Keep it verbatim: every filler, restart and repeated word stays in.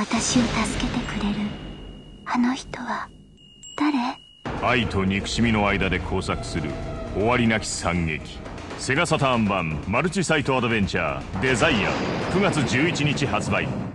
私を助けてくれるあの人は誰？ 愛と憎しみの間で交錯する終わりなき惨劇。セガサターン版マルチサイトアドベンチャーデザイアくがつじゅういちにち発売。